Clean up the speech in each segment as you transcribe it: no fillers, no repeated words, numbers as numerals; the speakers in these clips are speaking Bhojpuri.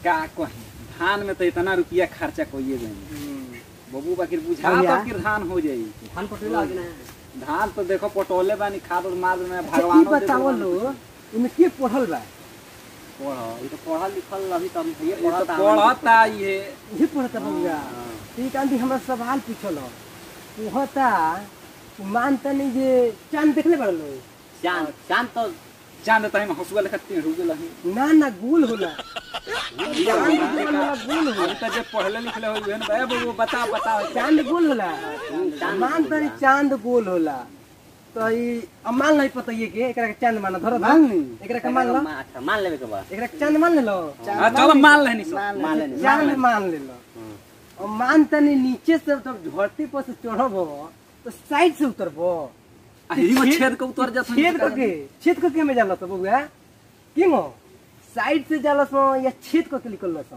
का कहीं धान में तो इतना रुपया खर्चा कोइए गए बबू बाकी बुझा तो फिर धान हो जाई। धान पटेला कि ना धान तो देखो पटोले बानी खाद और मार में भगवान बताओ लो इमे के पढ़ल बा पढ़ ई तो पढ़ा लिखल अभी तो हम ये पढ़ता ये पढ़ता बबुआ ठीक आंधी हमरा सवाल पूछल कहता मानता नहीं जे चांद देखले बड़ लो चांद तो चांद तो हम हसुआ लेखा टेढ़ हो गेल ना गोल होला गोल होला त जे पढ़ले लिखले हो बहन भाई बबू बता चांद गोल होला मानता नहीं चांद गोल होला तो ई मान नहीं पता ये के एकरा के चांद माना धर एकरा के मान लो अच्छा मान लेबे के बा एकरा के चांद मान ले लो चलो मान लेनी सब चांद मान ले लो और मानता नहीं नीचे से जब धरती पर से चढ़बो तो साइड से उतरबो ही में छेद के उतर जात छेद के में जाला तो बबुआ किंगो साइड से जाला सो या छेद के निकल सो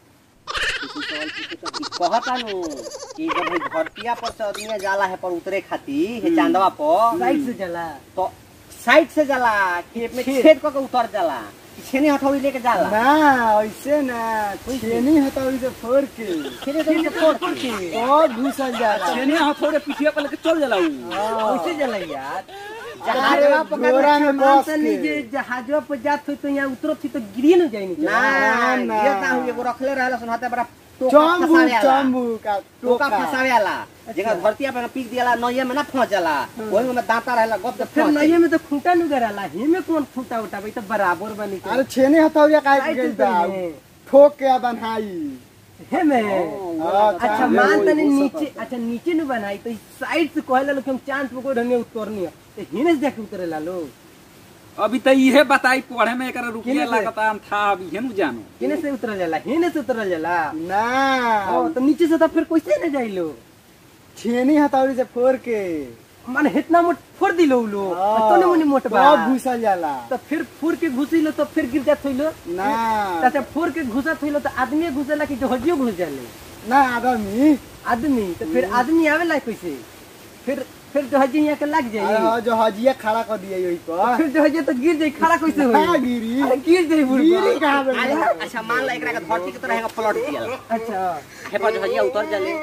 कहता नु कि जब भाई धरतिया पर से आदमी जाला है पर उतरे खाती है चांदवा पर साइड से जाला तो साइड से जाला कि में छेद के उतर जाला छेनी हथौड़ी लेके जाला ना ऐसे ना छेनी हथौड़ी से फोड़ के छेनी से फोड़ के और घुसल जाला छेनी हथौड़ी पीछे पर लेके चल जाला ऐसे जाला यार जहाजवा पकड़ में बस के जहाजवा पर जात हो तो यहां उतरत थी तो गिरी न जाई ना ये का हो एगो रखले रहला सुनहते बड़ा चंबू का टोका फसावेला जगह धरतिया पे पीक दियाला नइया में ना फंस जाला ओही में दांता रहला गप से फिर नइया में तो खूंटा नु गराला हे में कौन खूंटा उठाबे तो बराबर बनी के अरे छेनी हथौड़िया काहे गइल बा ठोक के बनाई हे में अच्छा मान तने नीचे अच्छा नीचे नु बनाई तो साइड से कहला लोग हम चांद पे कोई ढंगे उतरनी तो हिने से जाके उतरेला लोग अभी तो ये बताई पढ़े में एकरा रुपया लागता हम था अभी हेनु जानो किने से उतरल जाला हिने से उतरल जाला ना तो नीचे से तो फिर कैसे न जाई लो छेनी हथौड़ी से फोड़ के माने इतना मोट फोड़ दिलो लो तने मुनी मोट बा अब घुसल जाला तो फिर फोड़ के घुसी लो तो फिर गिर जात होइलो ना अच्छा फोड़ के घुसत होइलो तो आदमी घुसेला कि जहाजियो घुस जाले ना आदमी तो फिर आदमी आवेला कैसे फिर जहाजी यहाँ के लग जाई हां जहाजिया खड़ा कर दिए यही पर फिर जहाजी तो गिर जाई खड़ा कैसे होई हां गिरी अरे गिर जाई गिरी कहां पे अच्छा मान ला एकरा के धरती के तरह पलट दिया अच्छा हे पर जहाजिया उतर जाले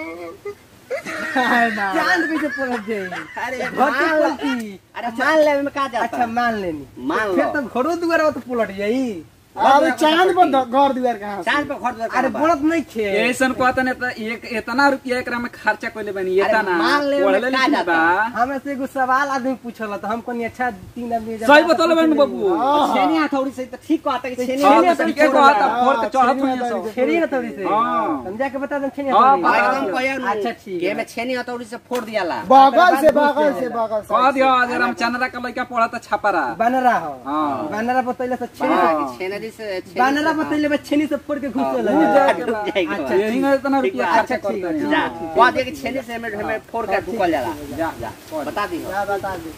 चांद कैसे पलट जाई अरे धरती पलटी अरे मान ले में का जाता अच्छा मान लेनी मान लो फिर तो घरों दुआरा तो पलट जाई अरे चांद पर घर दुआर कहां चांद पे घर दुआर अरे बोलत नहीं खे ऐसन कहता ने त एक इतना रुपया एकरा में खर्चा कइले बनी इतना मान ले पढ़ले लिखले बा हमें से एगो सवाल आदमी पूछला तो हम कोनी अच्छा 3 आदमी सही बतौले बन बबू छेनी हथौड़ी से तो ठीक कहता कि छेनी हथौड़ी के कहता फोड़ के चढ़त हुई सब छेनी हथौड़ी से हां समझा के बता दे छेनी हां हथौड़ी एकदम कहया अच्छा ठीक के में छेनी हथौड़ी से फोड़ दियाला बगल से कह दियो अगर हम चंद्रा का लइका पढ़ता छापरा बनरा हो हां बनरा बतैले से छेनी से बनरा बतैले बे छेनी से फोड़ के घुस अच्छा यही में इतना रुपया अच्छा ठीक है जा कह दे कि छेनी से हमें फोड़ के ढुकल जाला जा बता दी बता दे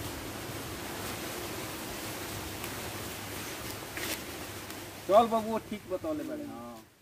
चल बाबू ठीक बतौले बड़े हां।